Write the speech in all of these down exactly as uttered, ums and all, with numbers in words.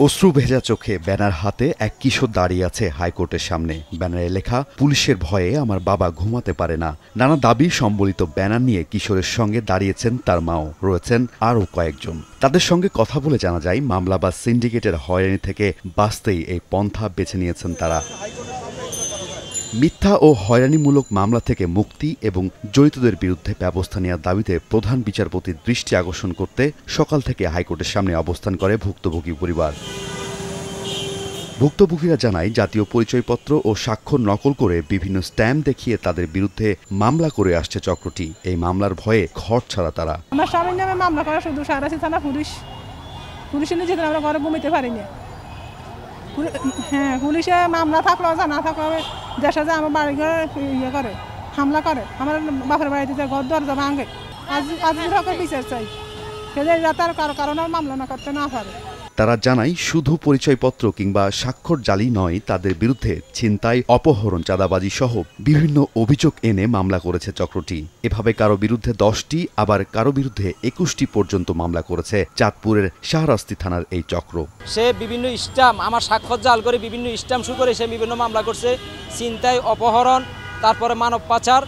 অশ্রু ভেজা চোখে ব্যানার হাতে এক কিশোর দাঁড়িয়ে আছে হাইকোর্টের সামনে। ব্যানারে লেখা, পুলিশের ভয়ে আমার বাবা ঘুমাতে পারে না। নানা দাবি সম্বলিত ব্যানার নিয়ে কিশোরের সঙ্গে দাঁড়িয়েছেন তার মাও, রয়েছেন আরও কয়েকজন। তাদের সঙ্গে কথা বলে জানা যায়, মামলা বা সিন্ডিকেটের হয়রানি থেকে বাঁচতেই এই পন্থা বেছে নিয়েছেন তারা। মিথ্যা ও হয়রানিমূলক মামলা থেকে মুক্তি এবং জড়িতদের বিরুদ্ধে ব্যবস্থা নেওয়ার দাবিতে প্রধান বিচারপতির দৃষ্টি আকর্ষণ করতে সকাল থেকে হাইকোর্টের সামনে অবস্থান করে ভুক্তভোগী পরিবার। ভুক্তভোগীরা জানায়, জাতীয় পরিচয়পত্র ও স্বাক্ষর নকল করে বিভিন্ন স্ট্যাম্প দেখিয়ে তাদের বিরুদ্ধে মামলা করে আসছে চক্রটি। এই মামলার ভয়ে ঘর ছাড়া তারা। আমার স্বামীর নামে মামলা করা শুধু সারাশি থানা পুলিশ পুলিশের নিচে আমরা ঘরে ঘুমিতে পারিনি। হ্যাঁ, পুলিশে মামলা থাকলেও জানা থাকলেও দেশে যে আমার বাড়ি ঘরে ইয়ে করে, হামলা করে, আমার বাপের বাড়িতে যে ঘর দরজা ভাঙে। আজ আজ বিচার চাই, তার কারো কারণে মামলা না করতে না পারে। তারা জানায়, শুধু পরিচয়পত্র কিংবা স্বাক্ষর জালি নয়, তাদের বিরুদ্ধে ছিনতাই, অপহরণ, চাঁদাবাজি সহ বিভিন্ন অভিযোগ এনে মামলা করেছে চক্রটি। এভাবে কারো বিরুদ্ধে দশটি, আবার কারো বিরুদ্ধে একুশটি পর্যন্ত মামলা করেছে চাঁদপুরের শাহরাস্তি থানার এই চক্র। সে বিভিন্ন স্ট্যাম্প, আমার স্বাক্ষর জাল করে বিভিন্ন স্ট্যাম্প শুরু করে সে বিভিন্ন মামলা করছে। ছিনতাই, অপহরণ, তারপরে মানব পাচার,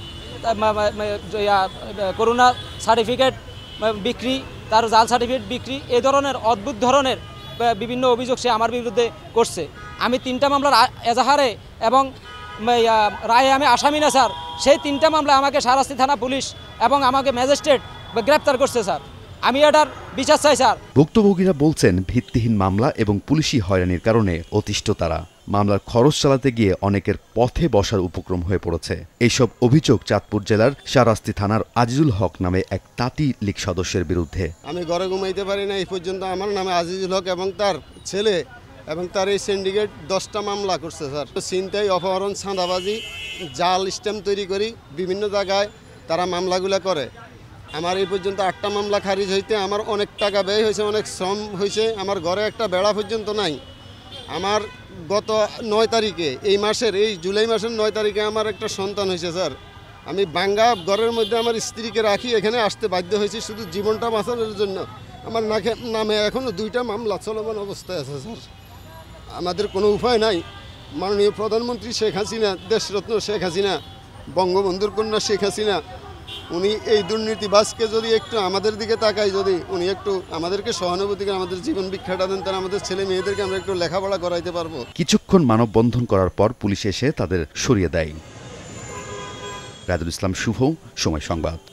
করোনা সার্টিফিকেট বিক্রি, তার জাল সার্টিফিকেট বিক্রি, এই ধরনের অদ্ভুত ধরনের বিভিন্ন অভিযোগ সে আমার বিরুদ্ধে করছে। আমি তিনটা মামলার এজাহারে এবং রায়ে আমি আসামি না স্যার। সেই তিনটা মামলা আমাকে শাহরাস্তি থানা পুলিশ এবং আমাকে ম্যাজিস্ট্রেট গ্রেপ্তার করছে স্যার। আমি এটার বিচার চাই স্যার। ভুক্তভোগীরা বলছেন, ভিত্তিহীন মামলা এবং পুলিশি হয়রানির কারণে অতিষ্ঠ তারা। মামলার খরচ চালাতে গিয়ে অনেকের পথে বসার উপক্রম হয়ে পড়েছে। এইসব অভিযোগ চাঁদপুর জেলার শাহরাস্তি থানার আজিজুল হক নামে এক তাঁতি লীগ সদস্যের বিরুদ্ধে। আমি ঘরে ঘুমাইতে পারি না, এই পর্যন্ত আমার নামে আজিজুল হক এবং তার ছেলে এবং তার এই সিন্ডিকেট দশটা মামলা করছে স্যার। ছিনতাই, অপহরণ, চাঁদাবাজি, জাল স্ট্যাম্প তৈরি করি বিভিন্ন জায়গায় তারা মামলাগুলো করে। আমার এই পর্যন্ত আটটা মামলা খারিজ হইতে আমার অনেক টাকা ব্যয় হয়েছে, অনেক শ্রম হয়েছে। আমার ঘরে একটা বেড়া পর্যন্ত নাই। আমার গত নয় তারিখে এই মাসের এই জুলাই মাসের নয় তারিখে আমার একটা সন্তান হয়েছে স্যার। আমি বাঙ্গা ঘরের মধ্যে আমার স্ত্রীকে রাখি এখানে আসতে বাধ্য হয়েছি শুধু জীবনটা বাঁচানোর জন্য। আমার নামে এখনও দুইটা মামলা চলমান অবস্থায় আছে স্যার। আমাদের কোনো উপায় নাই। মাননীয় প্রধানমন্ত্রী শেখ হাসিনা, দেশরত্ন শেখ হাসিনা, বঙ্গবন্ধুর কন্যা শেখ হাসিনা, উনি এই দুর্নীতিবাজকে যদি একটু আমাদের দিকে তাকাই, যদি উনি একটু আমাদেরকে সহানুভূতি করে আমাদের জীবন ভিক্ষাটা দেন, তাহলে আমাদের ছেলে মেয়েদেরকে আমরা একটু লেখাপড়া করাইতে পারবো। কিছুক্ষণ মানববন্ধন করার পর পুলিশ এসে তাদের সরিয়ে দেয়। রাজুল ইসলাম শুভ, সময় সংবাদ।